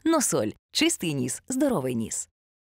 Носоль. Чистий ніс, здоровий ніс.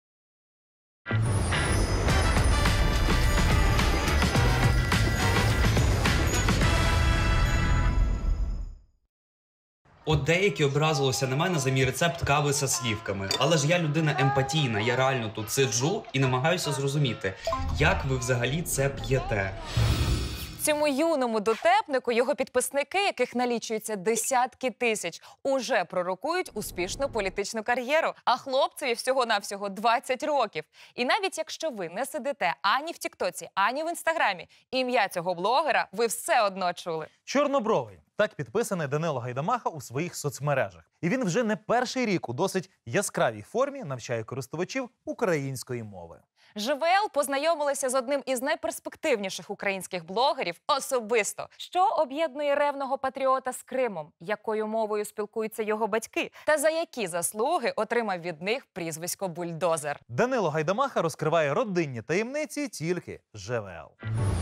От деякі образилися на мене за мій рецепт кави зі слівками. Але ж я людина емпатійна, я реально тут сиджу і намагаюся зрозуміти, як ви взагалі це п'єте. Цьому юному дотепнику його підписники, яких налічується десятки тисяч, уже пророкують успішну політичну кар'єру. А хлопцеві всього-навсього 20 років. І навіть якщо ви не сидите ані в Тіктоці, ані в Інстаграмі, ім'я цього блогера ви все одно чули. Чорнобровий. Так підписаний Данило Гайдамаха у своїх соцмережах. І він вже не перший рік у досить яскравій формі навчає користувачів української мови. ЖВЛ познайомилися з одним із найперспективніших українських блогерів особисто. Що об'єднує ревного патріота з Кримом? Якою мовою спілкуються його батьки? Та за які заслуги отримав від них прізвисько «Бульдозер»? Данило Гайдамаха розкриває родинні таємниці тільки ЖВЛ.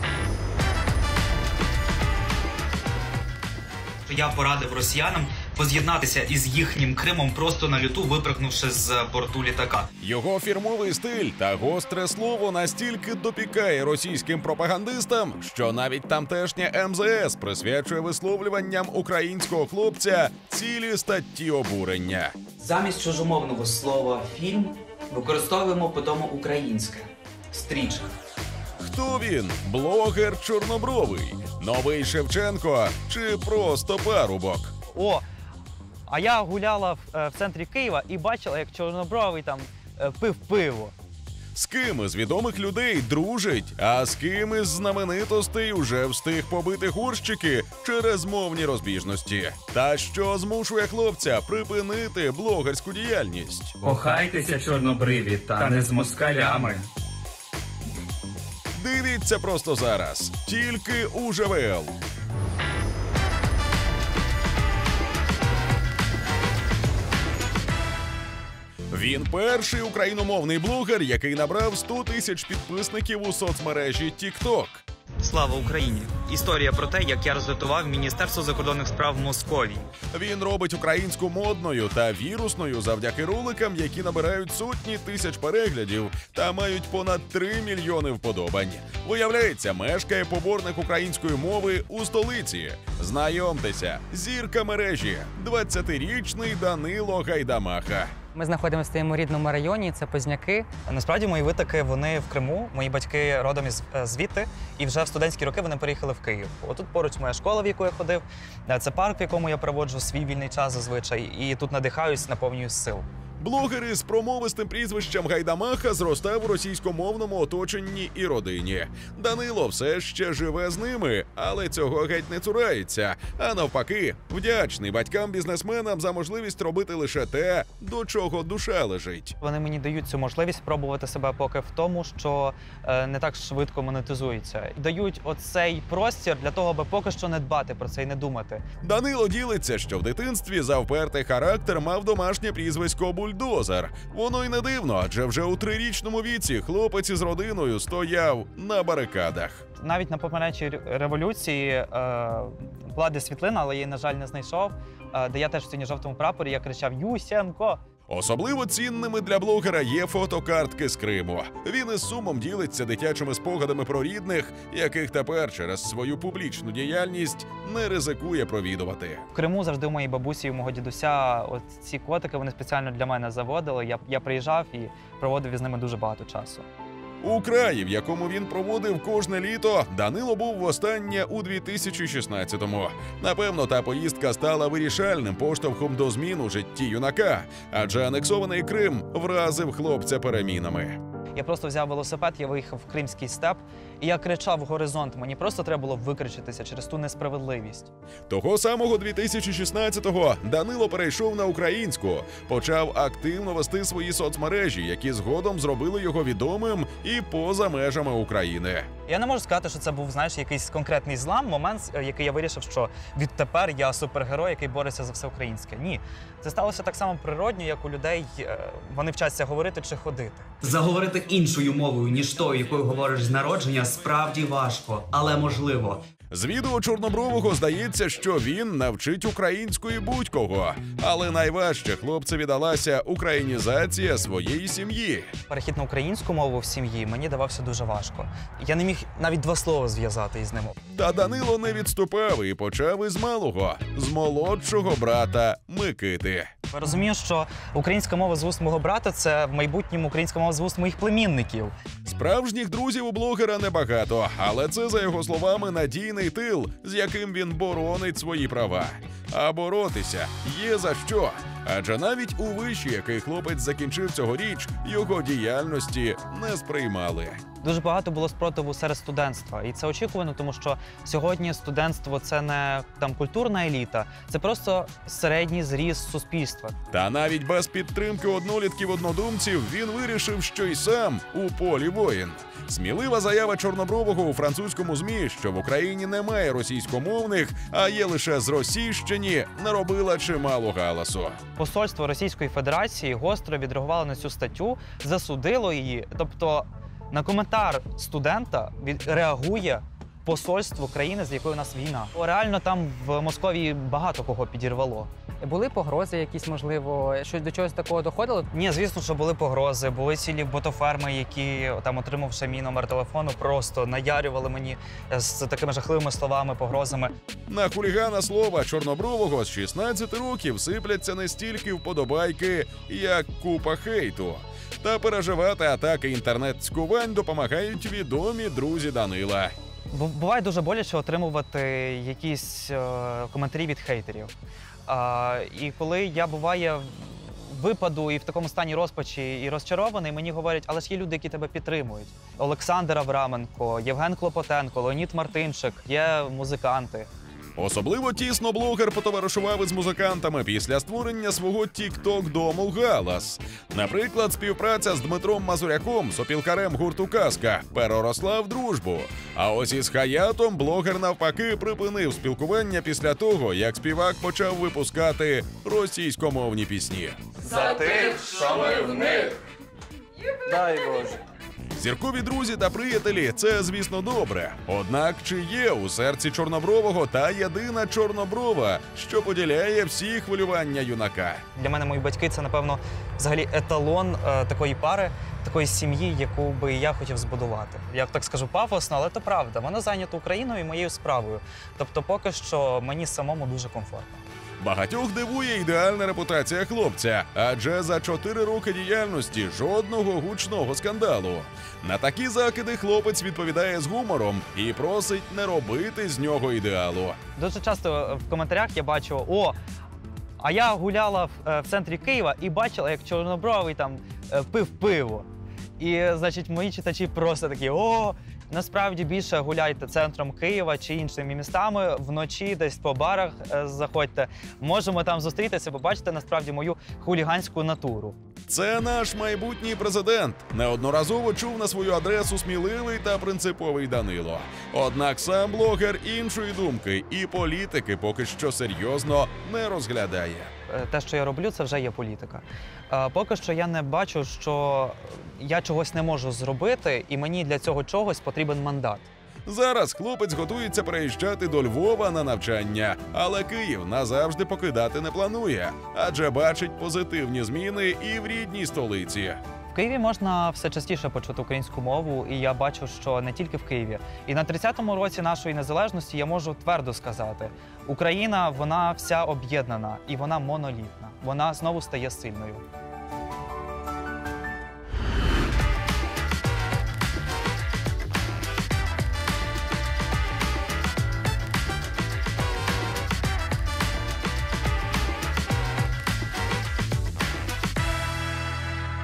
Я порадив росіянам поз'єднатися із їхнім Кримом просто на люту, випрыгнувши з борту літака. Його фірмовий стиль та гостре слово настільки допікає російським пропагандистам, що навіть тамтешня МЗС присвячує висловлюванням українського хлопця цілі статті обурення. Замість чужомовного слова «фільм» використовуємо потому українське – «стрічка». Хто він? Блогер Чорнобровий? Новий Шевченко? Чи просто парубок? О, а я гуляла в центрі Києва і бачила, як Чорнобровий там пив пиво. З ким із відомих людей дружить, а з ким із знаменитостей уже встиг побити горщики через мовні розбіжності? Та що змушує хлопця припинити блогерську діяльність? Кохайтеся, чорнобриві, та не з москалями. Дивіться просто зараз. Тільки у ЖВЛ. Він перший україномовний блогер, який набрав 100 тисяч підписників у соцмережі TikTok. Слава Україні! Історія про те, як я розвитував Міністерство закордонних справ Московії. Він робить українську модною та вірусною завдяки роликам, які набирають сотні тисяч переглядів та мають понад 3 мільйони вподобань. Виявляється, мешкає поборник української мови у столиці. Знайомтеся, зірка мережі, 20-річний Данило Гайдамаха. Ми знаходимося в своєму рідному районі, це Позняки. Насправді мої витоки, вони в Криму, мої батьки родом звідти, і вже в студентські роки вони переїхали в Київ. Отут поруч моя школа, в яку я ходив, це парк, в якому я проводжу свій вільний час зазвичай, і тут надихаюсь, наповнююсь сил. Блогер із промовистим прізвищем Гайдамаха зростав у російськомовному оточенні і родині. Данило все ще живе з ними, але цього геть не цурається. А навпаки, вдячний батькам-бізнесменам за можливість робити лише те, до чого душа лежить. Вони мені дають цю можливість пробувати себе поки в тому, що не так швидко монетизується. Дають оцей простір для того, аби поки що не дбати про це і не думати. Данило ділиться, що в дитинстві за впертий характер мав домашнє прізвисько «Бульдозер». Воно й не дивно, адже вже у 3-річному віці хлопець із родиною стояв на барикадах. Навіть на помаранчевій революції була де світлина, але я її, на жаль, не знайшов, де я теж в синьо-жовтому прапорі, я кричав «Ющенко!». Особливо цінними для блогера є фотокартки з Криму. Він із сумом ділиться дитячими спогадами про рідних, яких тепер через свою публічну діяльність не ризикує провідувати. В Криму завжди у моїй бабусі і у мого дідуся ці котики вони спеціально для мене заводили. Я приїжджав і проводив із ними дуже багато часу. У краї, в якому він проводив кожне літо, Данило був востаннє у 2016-му. Напевно, та поїздка стала вирішальним поштовхом до змін у житті юнака, адже анексований Крим вразив хлопця перемінами. Я просто взяв велосипед, я виїхав в кримський степ, і я кричав в горизонт. Мені просто треба було викричитися через ту несправедливість. Того самого 2016-го Данило перейшов на українську, почав активно вести свої соцмережі, які згодом зробили його відомим і поза межами України. Я не можу сказати, що це був, знаєш, якийсь конкретний злам, момент, який я вирішив, що відтепер я супергерой, який бореться за все українське. Ні. Це сталося так само природньо, як у людей, вони вчаться говорити чи ходити. Заговорити іншою мовою, ніж тою, якою говориш з народження, справді важко, але можливо. З відео Чорнобрового здається, що він навчить української будь-кого. Але найважче хлопцеві далася українізація своєї сім'ї. Перехід на українську мову в сім'ї мені давався дуже важко. Я не міг навіть два слова зв'язати із ним. Та Данило не відступав і почав із малого, з молодшого брата Микити. Я розумію, що українська мова з вуст мого брата – це в майбутньому українська мова з вуст моїх племінників. Справжніх друзів у блогера небагато, але це, за його словами, надійний тил, з яким він боронить свої права. А боротися є за що. Адже навіть у виші, який хлопець закінчив цьогоріч, його діяльності не сприймали. Дуже багато було спротиву серед студентства. І це очікувано, тому що сьогодні студентство – це не культурна еліта, це просто середній зріст суспільства. Та навіть без підтримки однолітків-однодумців він вирішив, що й сам у полі воїн. Смілива заява Чорнобрового у французькому ЗМІ, що в Україні немає російськомовних, а є лише зросійщені, наробила чимало галасу. Посольство Російської Федерації гостро відреагувало на цю статтю, засудило її. Тобто на коментар студента реагує посольство країни, з якою у нас війна. Реально там в Московії багато кого підірвало. Були погрози якісь, можливо, щось до чогось такого доходило? Ні, звісно, що були погрози, були цілі ботоферми, які, там, отримавши мій номер телефону, просто наярювали мені з такими жахливими словами, погрозами. На хулігана слова Чорнобрового з 16 років сипляться не стільки вподобайки, як купа хейту. Та переживати атаки інтернет-цькувань допомагають відомі друзі Данила. Буває дуже боляче отримувати якісь коментарі від хейтерів. І коли я, буває, випаду і в такому стані розпачі і розчарований, мені говорять, але ж є люди, які тебе підтримують. Олександр Авраменко, Євген Клопотенко, Леонід Мартинчик, є музиканти. Особливо тісно блогер потоваришував із музикантами після створення свого тік-ток-дому «Галас». Наприклад, співпраця з Дмитром Мазуряком, сопілкарем гурту «Казка», переросла в дружбу. А ось із Хаятом блогер навпаки припинив спілкування після того, як співак почав випускати російськомовні пісні. За тих, що ми в них. Дай Боже. Зіркові друзі та приятелі – це, звісно, добре. Однак чи є у серці Чорнобрового та єдина Чорноброва, що поділяє всі хвилювання юнака? Для мене мої батьки – це, напевно, взагалі еталон такої пари, такої сім'ї, яку би я хотів збудувати. Я так скажу пафосно, але це правда. Вона зайнята Україною і моєю справою. Тобто поки що мені самому дуже комфортно. Багатьох дивує ідеальна репутація хлопця, адже за 4 роки діяльності жодного гучного скандалу. На такі закиди хлопець відповідає з гумором і просить не робити з нього ідеалу. Дуже часто в коментарях я бачу, а я гуляла в центрі Києва і бачила, як Чорнобровий там пив пиво. І, значить, мої читачі просто такі, насправді більше гуляйте центром Києва чи іншими містами, вночі десь по барах заходьте. Можемо там зустрітися, побачите насправді мою хуліганську натуру. Це наш майбутній президент. Неодноразово чув на свою адресу сміливий та принциповий Данило. Однак сам блогер іншої думки і політики поки що серйозно не розглядає. Те, що я роблю, це вже є політика. Поки що я не бачу, що я чогось не можу зробити, і мені для цього чогось потрібен мандат. Зараз хлопець готується переїжджати до Львова на навчання, але Київ назавжди покидати не планує, адже бачить позитивні зміни і в рідній столиці. В Києві можна все частіше почути українську мову, і я бачу, що не тільки в Києві. І на 30-му році нашої незалежності я можу твердо сказати, Україна, вона вся об'єднана і вона монолітна. Вона знову стає сильною.